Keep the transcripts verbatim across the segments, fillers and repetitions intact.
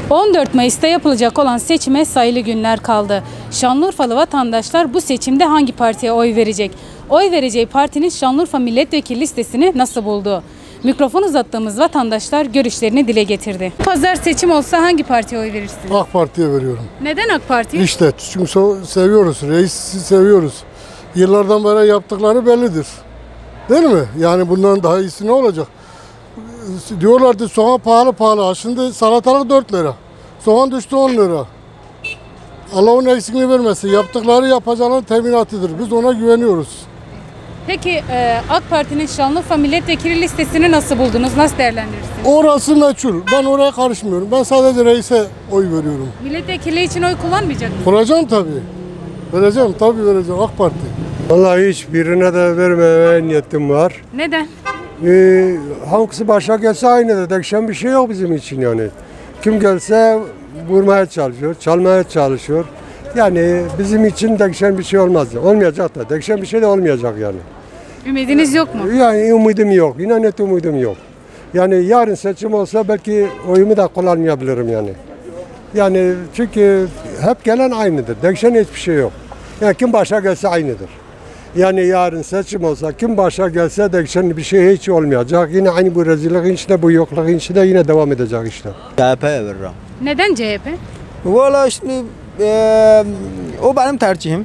on dört Mayıs'ta yapılacak olan seçime sayılı günler kaldı. Şanlıurfalı vatandaşlar bu seçimde hangi partiye oy verecek? Oy vereceği partinin Şanlıurfa milletvekili listesini nasıl buldu? Mikrofon uzattığımız vatandaşlar görüşlerini dile getirdi. Pazar seçim olsa hangi partiye oy verirsiniz? AK Parti'ye veriyorum. Neden AK Parti? İşte çünkü seviyoruz, reisi seviyoruz. Yıllardan beri yaptıkları bellidir. Değil mi? Yani bundan daha iyisi ne olacak? Diyorlardı soğan pahalı pahalı. Şimdi salatalık dört lira. Soğan düştü on lira. Allah onun eksikliğini vermesin. Yaptıkları yapacağının teminatıdır. Biz ona güveniyoruz. Peki e, AK Parti'nin Şanlıurfa milletvekili listesini nasıl buldunuz? Nasıl değerlendirirsiniz? Orası meçhul. Ben oraya karışmıyorum. Ben sadece reise oy veriyorum. Milletvekili için oy kullanmayacak mısınız? Kuracağım tabii. Vereceğim tabii vereceğim AK Parti. Vallahi hiçbirine de vermeye niyetim var. Neden? Ee, hangisi başa gelse aynıdır. Değişen bir şey yok bizim için yani. Kim gelse vurmaya çalışıyor, çalmaya çalışıyor. Yani bizim için değişen bir şey olmaz. Olmayacak da. Değişen bir şey de olmayacak yani. Ümidiniz yok mu? Yani umudum yok. İnan et umudum yok. Yani yarın seçim olsa belki oyumu da kullanmayabilirim yani. Yani çünkü hep gelen aynıdır. Değişen hiçbir şey yok. Yani kim başa gelse aynıdır. Yani yarın seçim olsa kim başa gelse değişen bir şey hiç olmayacak. Yine aynı bu rezilliğin içinde, bu yokluğun içinde yine devam edecek işte. C H P'ye veririm. Neden C H P? Valla şimdi e, o benim tercihim.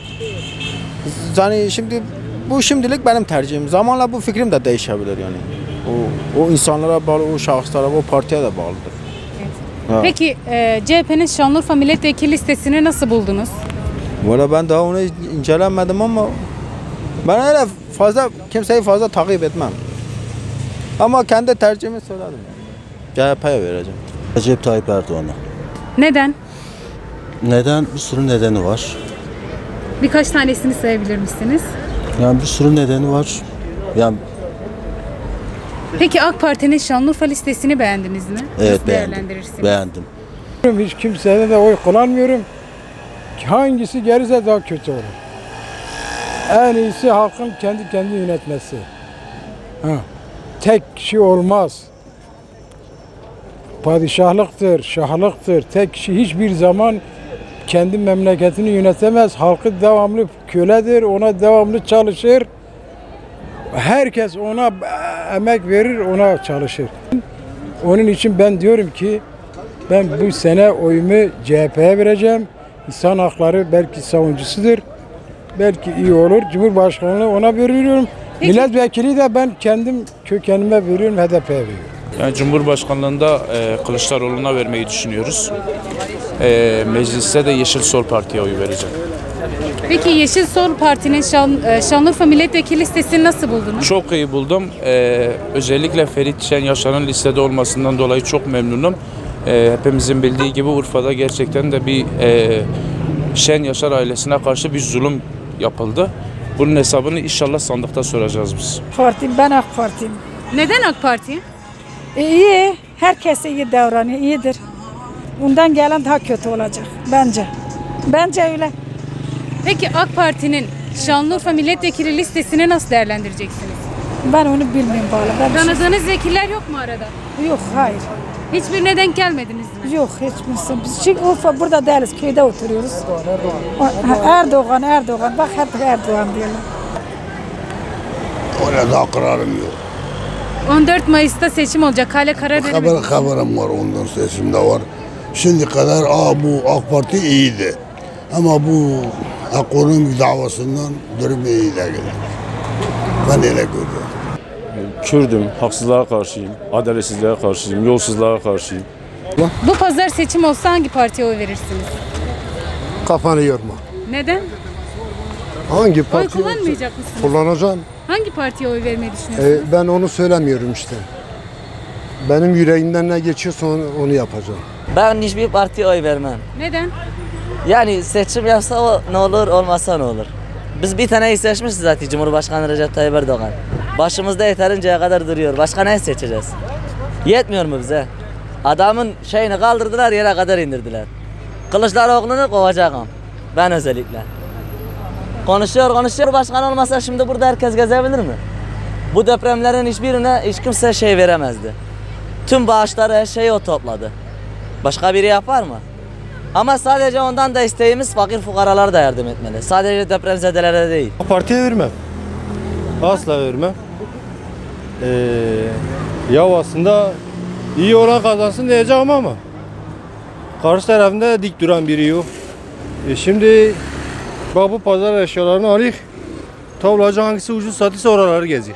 Yani şimdi bu şimdilik benim tercihim. Zamanla bu fikrim de değişebilir yani. O, o insanlara bağlı, o şahıslara, o partiye de bağlıdır. Evet. Peki e, C H P'nin Şanlıurfa milletvekili listesini nasıl buldunuz? Valla ben daha onu incelemedim ama ben öyle fazla kimseyi fazla takip etmem. Ama kendi tercihimi söyledim yani. C H P'ye vereceğim. Recep Tayyip Erdoğan'a. Neden? Neden? Bir sürü nedeni var. Birkaç tanesini sayabilir misiniz? Yani bir sürü nedeni var. Yani Peki AK Parti'nin Şanlıurfa listesini beğendiniz mi? evet Nasıl beğendim. değerlendirirsiniz? Beğendim. Hiç kimseye de oy kullanmıyorum. Hangisi gelirse daha kötü olur. En iyisi halkın kendi kendi yönetmesi. Ha. Tek kişi olmaz. Padişahlıktır, şahlıktır. Tek kişi hiçbir zaman kendi memleketini yönetemez. Halkı devamlı köledir, ona devamlı çalışır. Herkes ona emek verir, ona çalışır. Onun için ben diyorum ki ben bu sene oyumu C H P'ye vereceğim. İnsan hakları belki savunucusudur. Belki iyi olur. Cumhurbaşkanlığı ona veriyorum. Peki. Milletvekili de ben kendim kökenime veriyorum, H D P'ye veriyorum. Yani Cumhurbaşkanlığında e, Kılıçdaroğlu'na vermeyi düşünüyoruz. E, mecliste de Yeşil Sol Parti'ye oy vereceğim. Peki Yeşil Sol Parti'nin Şan, e, Şanlıurfa milletvekili listesini nasıl buldunuz? Çok iyi buldum. E, özellikle Ferit Şen Yaşar'ın listede olmasından dolayı çok memnunum. E, hepimizin bildiği gibi Urfa'da gerçekten de bir e, Şen Yaşar ailesine karşı bir zulüm yapıldı. Bunun hesabını inşallah sandıkta soracağız biz. Partim, ben AK Parti'yim. Neden AK Parti? E, iyi, herkese iyi davranıyor, iyidir. Bundan gelen daha kötü olacak bence. Bence öyle. Peki AK Parti'nin Şanlıurfa milletvekili listesini nasıl değerlendireceksiniz? Ben onu bilmiyorum valla. Ben bir şey- Tanıdığınız vekiller yok mu arada? Yok, hayır. Hiçbirine denk gelmediniz mi? Yok, hiçbirisi. Biz çünkü Urfa burada değiliz, köyde oturuyoruz. Erdoğan, Erdoğan, Erdoğan. Bak hep Erdoğan diyorlar. Öyle daha kararım yok. on dört Mayıs'ta seçim olacak. Hala karar Haber, veremediniz. haberim var ondan seçimde var. Şimdi kadar aa, bu AK Parti iyiydi. Ama bu ekonomik davasından durum iyi değil. Ben öyle görüyorum. Kürdüm, haksızlığa karşıyım, adaletsizliğe karşıyım, yolsuzluğa karşıyım. Bu pazar seçim olsa hangi partiye oy verirsiniz? Kafanı yorma. Neden? Hangi Oy parti? kullanmayacak mısınız? Kullanacağım. Hangi partiye oy vermeyi düşünüyorsunuz? E, ben onu söylemiyorum işte. Benim yüreğimden ne geçiyorsa onu, onu yapacağım. Ben hiçbir partiye oy vermem. Neden? Yani seçim yapsa o ne olur, olmazsa ne olur. Biz bir taneyi seçmişiz zaten, Cumhurbaşkanı Recep Tayyip Erdoğan. Başımızda yeterince kadar duruyor. Başka ne seçeceğiz? Yetmiyor mu bize? Adamın şeyini kaldırdılar, yere kadar indirdiler. Kılıçdaroğlu'nu kovacağım. Ben özellikle. Konuşuyor konuşuyor, başkan olmasa şimdi burada herkes gezebilir mi? Bu depremlerin hiçbirine hiç kimse şey veremezdi. Tüm bağışları, her şeyi o topladı. Başka biri yapar mı? Ama sadece ondan da isteğimiz fakir fukaralara da yardım etmeli. Sadece depremzedelere değil. Partiye vermem. Asla vermem. Ee, ya aslında iyi olan kazansın diyeceğim ama karşı tarafında dik duran biri yok. E şimdi bak bu pazar eşyalarını alayım. Tavlacı hangisi ucuz satıysa oraları gezik.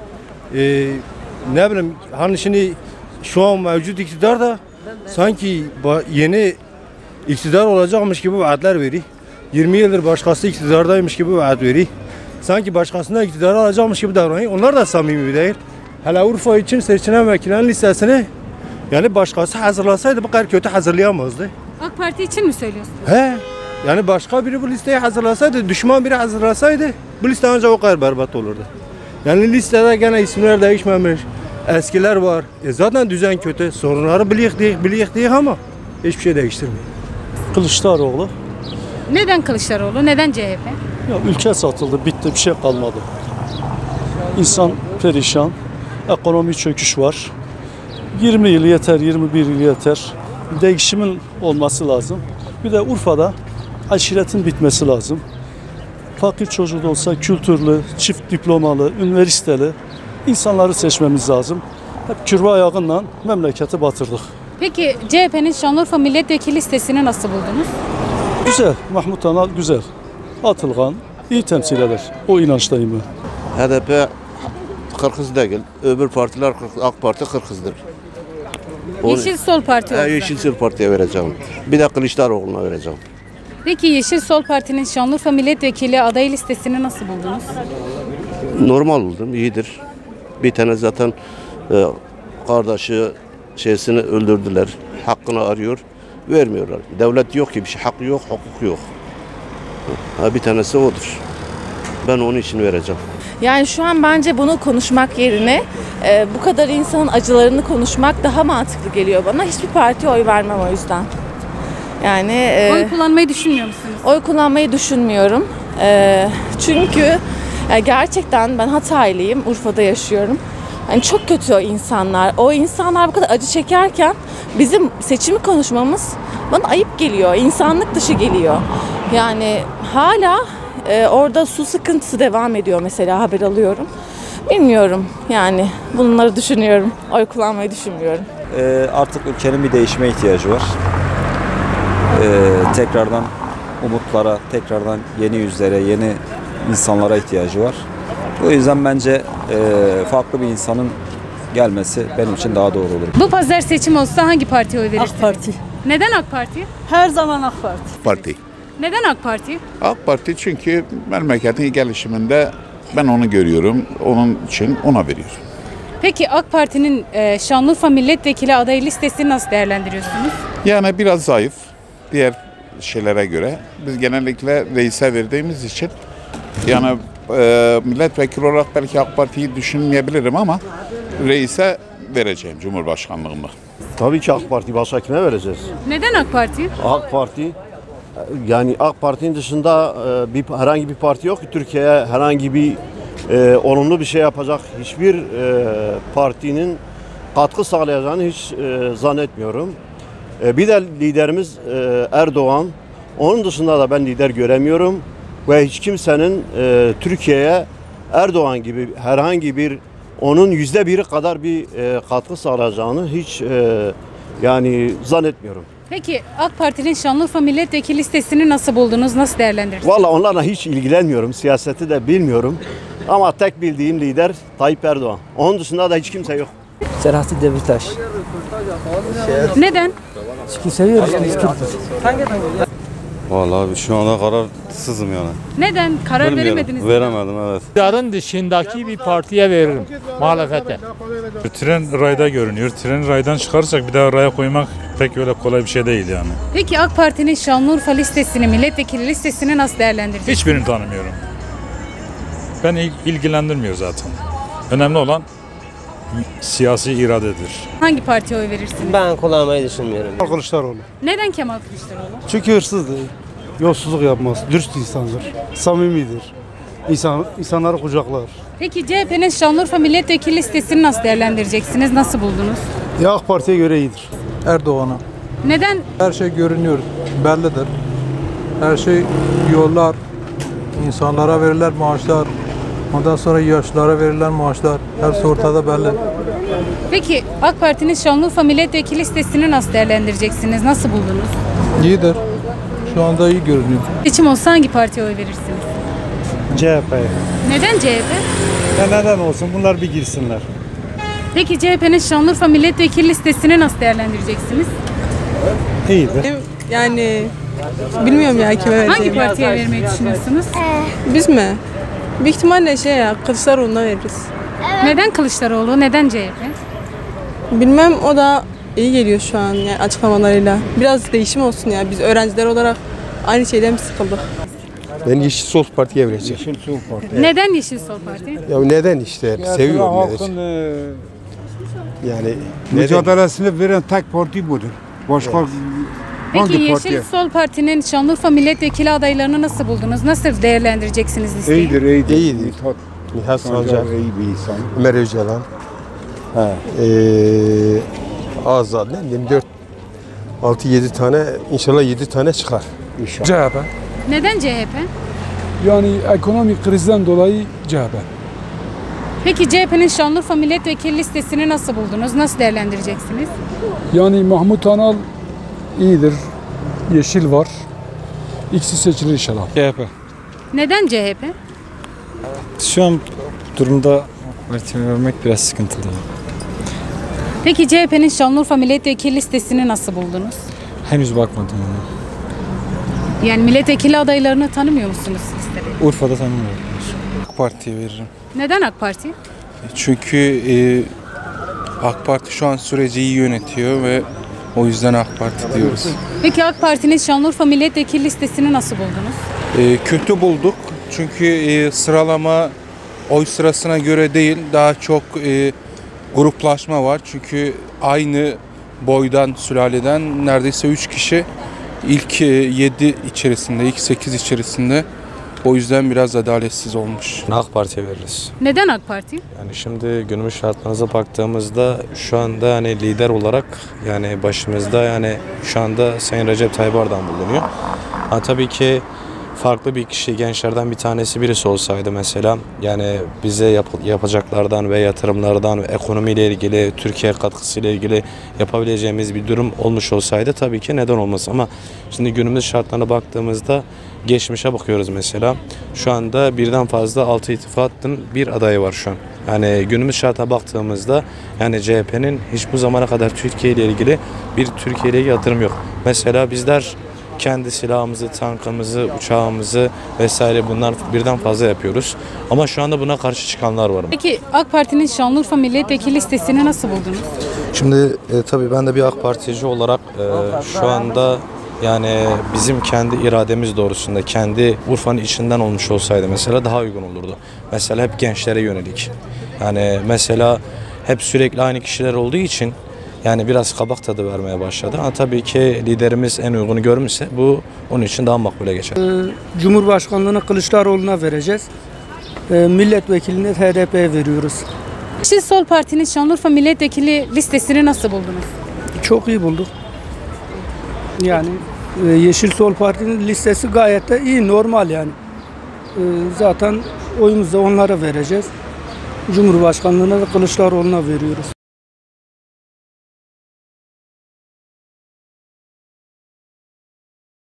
Ee, ne bileyim hani şimdi şu an mevcut iktidar da sanki yeni iktidar olacakmış gibi vaatler veriyor. yirmi yıldır başkası iktidardaymış gibi vaat veriyor. Sanki başkasına iktidarı alacakmış gibi davranıyor. Onlar da samimi değil. Hele Urfa için seçilen vekillerin listesini yani başkası hazırlasaydı bu kadar kötü hazırlayamazdı. AK Parti için mi söylüyorsunuz? He. Yani başka biri bu listeyi hazırlasaydı, düşman biri hazırlasaydı bu liste ancak o kadar berbat olurdu. Yani listede gene isimler değişmemiş. Eskiler var. E zaten düzen kötü. Sorunları biliyik değil, biliyik değil ama hiçbir şey değiştirmiyor. Kılıçdaroğlu. Neden Kılıçdaroğlu? Neden C H P? Ya ülke satıldı, bitti, bir şey kalmadı. İnsan perişan, ekonomi çöküş var. yirmi yıl yeter, yirmi bir yıl yeter. Değişimin olması lazım. Bir de Urfa'da aşiretin bitmesi lazım. Fakir çocuğu da olsa kültürlü, çift diplomalı, üniversiteli insanları seçmemiz lazım. Hep kürve ayağından memleketi batırdık. Peki C H P'nin Şanlıurfa milletvekili listesini nasıl buldunuz? Güzel, Mahmut Anal güzel. Atılgan, iyi temsil eder. O inançtayım ben. H D P Kırgız değil. Öbür partiler AK Parti Kırgız'dır. Yeşil Sol Parti olsa. Yeşil Sol Parti'ye vereceğim. Bir de Kılıçdaroğlu'na vereceğim. Peki Yeşil Sol Parti'nin Şanlıurfa milletvekili aday listesini nasıl buldunuz? Normal buldum, iyidir. Bir tane zaten e, kardeşi şeysini öldürdüler. Hakkını arıyor, vermiyorlar. Devlet yok ki bir şey, hakkı yok, hukuk yok. Ha, bir tanesi odur. Ben onun için vereceğim. Yani şu an bence bunu konuşmak yerine e, bu kadar insanın acılarını konuşmak daha mantıklı geliyor bana. Hiçbir partiye oy vermem o yüzden. Yani e, oy kullanmayı düşünmüyor musunuz? Oy kullanmayı düşünmüyorum. E, çünkü e, gerçekten ben Hataylıyım, Urfa'da yaşıyorum. Yani çok kötü o insanlar. O insanlar bu kadar acı çekerken bizim seçimi konuşmamız bana ayıp geliyor. İnsanlık dışı geliyor. Yani hala e, orada su sıkıntısı devam ediyor mesela, haber alıyorum. Bilmiyorum yani, bunları düşünüyorum. Oy kullanmayı düşünmüyorum. Ee, artık ülkenin bir değişime ihtiyacı var. Ee, tekrardan umutlara, tekrardan yeni yüzlere, yeni insanlara ihtiyacı var. O yüzden bence e, farklı bir insanın gelmesi benim için daha doğru olur. Bu pazar seçim olsa hangi partiye oy verirsiniz? AK Parti. Neden AK Parti? Her zaman AK Parti. Parti. Neden AK Parti? AK Parti çünkü memleketin gelişiminde ben onu görüyorum. Onun için ona veriyorum. Peki AK Parti'nin e, Şanlıurfa milletvekili adayı listesini nasıl değerlendiriyorsunuz? Yani biraz zayıf diğer şeylere göre. Biz genellikle reise verdiğimiz için yani e, milletvekili olarak belki AK Parti'yi düşünmeyebilirim ama reise vereceğim Cumhurbaşkanlığımı. Tabii ki AK Parti, başka kime vereceğiz? Neden AK Parti? AK Parti, yani AK Parti'nin dışında bir herhangi bir parti yok ki Türkiye'ye herhangi bir e, olumlu bir şey yapacak hiçbir e, partinin katkı sağlayacağını hiç e, zannetmiyorum. E, bir de liderimiz e, Erdoğan, onun dışında da ben lider göremiyorum ve hiç kimsenin e, Türkiye'ye Erdoğan gibi herhangi bir onun yüzde biri kadar bir e, katkı sağlayacağını hiç e, yani zannetmiyorum. Peki AK Parti'nin Şanlıurfa milletvekili listesini nasıl buldunuz, nasıl değerlendirirsiniz? Vallahi onlarla hiç ilgilenmiyorum, siyaseti de bilmiyorum. Ama tek bildiğim lider Tayyip Erdoğan. Onun dışında da hiç kimse yok. Selahattin Demirtaş. Neden? Çünkü seviyoruz biz Kürt'üz. Vallahi şu anda kararsızım yani. Neden? Karar Bilmiyorum. veremediniz mi? Veremedim, evet. İktidarın dışındaki bir partiye veririm, muhalefete. Tren rayda görünüyor. Tren raydan çıkarırsak bir daha raya koymak pek öyle kolay bir şey değil yani. Peki AK Parti'nin Şanlıurfa listesini, milletvekili listesini nasıl değerlendirirsiniz? Hiçbirini tanımıyorum. Ben il- ilgilendirmiyor zaten. Önemli olan siyasi iradedir. Hangi partiye oy verirsiniz? Ben kullanmayı düşünmüyorum. Kılıçdaroğlu. Neden Kemal Kılıçdaroğlu? Çünkü hırsız değil. Yolsuzluk yapmaz. Dürüst insandır. Samimidir. İnsan, insanları kucaklar. Peki C H P'nin Şanlıurfa milletvekili listesini nasıl değerlendireceksiniz? Nasıl buldunuz? Ya AK Parti'ye göre iyidir. Erdoğan'a. Neden? Her şey görünüyor, bellidir. Her şey yollar, insanlara verilen maaşlar, ondan sonra yaşlılara verilen maaşlar, hepsi ortada belli. Peki AK Parti'nin Şanlıurfa milletvekili listesini nasıl değerlendireceksiniz? Nasıl buldunuz? İyidir. Şu anda iyi görünüyor. Seçim olsa hangi partiye oy verirsiniz? C H P'ye. Neden C H P? Ya neden olsun? Bunlar bir girsinler. Peki C H P'nin Şanlıurfa milletvekili listesini nasıl değerlendireceksiniz? İyidir. Yani bilmiyorum ya kime vereceğim. Hangi partiye vermeyi düşünüyorsunuz? Biz mi? Büyük ihtimalle şey ya Kılıçdaroğlu'na veririz. Neden Kılıçdaroğlu? Neden C H P? Bilmem, o da iyi geliyor şu an yani açıklamalarıyla. Biraz değişim olsun ya. Biz öğrenciler olarak aynı şeyden sıkıldık. Ben Yeşil Sol Parti'ye vereceğim. Yeşil Sol Parti. Neden Yeşil Sol Parti? Ya neden işte? Seviyorum. Halkın yani mücadelesini veren tek parti budur. Başka Peki hangi Yeşil partiye? Sol Parti'nin Şanlıurfa milletvekili adaylarını nasıl buldunuz? Nasıl değerlendireceksiniz listeyi? İyidir, iyidir. İyidir. Nihat Sancar, iyi bir insan. Ömer Öcalan, ee, Azad, ne diyeyim, dört, altı, yedi tane, inşallah yedi tane çıkar. İnşallah. C H P. Neden C H P? Yani ekonomik krizden dolayı C H P. Peki C H P'nin Şanlıurfa milletvekili listesini nasıl buldunuz? Nasıl değerlendireceksiniz? Yani Mahmut Anal iyidir. Yeşil var. İkisi seçilir inşallah. C H P. Neden C H P? Şu an durumda partiye vermek biraz sıkıntılı. Peki C H P'nin Şanlıurfa milletvekili listesini nasıl buldunuz? Henüz bakmadım ona. Yani milletvekili adaylarını tanımıyor musunuz listede? Urfa'da tanımıyorum. AK Parti'ye veririm. Neden AK Parti? Çünkü e, AK Parti şu an süreci iyi yönetiyor ve o yüzden AK Parti diyoruz. Peki AK Parti'nin Şanlıurfa milletvekili listesini nasıl buldunuz? E, kötü bulduk çünkü e, sıralama oy sırasına göre değil, daha çok e, gruplaşma var. Çünkü aynı boydan, sülaleden neredeyse üç kişi ilk yedi içerisinde, ilk sekiz içerisinde. O yüzden biraz adaletsiz olmuş. AK Parti'ye veririz. Neden AK Parti? Yani şimdi günümüz şartlarınıza baktığımızda şu anda hani lider olarak yani başımızda yani şu anda Sayın Recep Tayyip Erdoğan bulunuyor. Ha, tabii ki farklı bir kişi, gençlerden bir tanesi birisi olsaydı mesela yani bize yap yapacaklardan ve yatırımlardan ve ekonomiyle ilgili, Türkiye katkısıyla ilgili yapabileceğimiz bir durum olmuş olsaydı tabii ki neden olmasın, ama şimdi günümüz şartlarına baktığımızda geçmişe bakıyoruz mesela. Şu anda birden fazla altı ittifakın bir adayı var şu an. Yani günümüz şartına baktığımızda yani C H P'nin hiç bu zamana kadar Türkiye ile ilgili bir Türkiye ile ilgili yatırım yok. Mesela bizler kendi silahımızı, tankımızı, uçağımızı vesaire bunlar birden fazla yapıyoruz. Ama şu anda buna karşı çıkanlar var. Peki AK Parti'nin Şanlıurfa milletvekili listesini nasıl buldunuz? Şimdi e, tabii ben de bir AK Partici olarak e, şu anda yani bizim kendi irademiz doğrusunda kendi Urfa'nın içinden olmuş olsaydı mesela daha uygun olurdu. Mesela hep gençlere yönelik. Yani mesela hep sürekli aynı kişiler olduğu için yani biraz kabak tadı vermeye başladı. Ama tabii ki liderimiz en uygunu görmüşse bu onun için daha makbule geçer. Cumhurbaşkanlığını Kılıçdaroğlu'na vereceğiz. Milletvekilini H D P'ye veriyoruz. Yeşil Sol Parti'nin Şanlıurfa milletvekili listesini nasıl buldunuz? Çok iyi bulduk. Yani Yeşil Sol Parti'nin listesi gayet de iyi, normal yani. Zaten oyumuzu da onlara vereceğiz. Cumhurbaşkanlığına da Kılıçdaroğlu'na veriyoruz.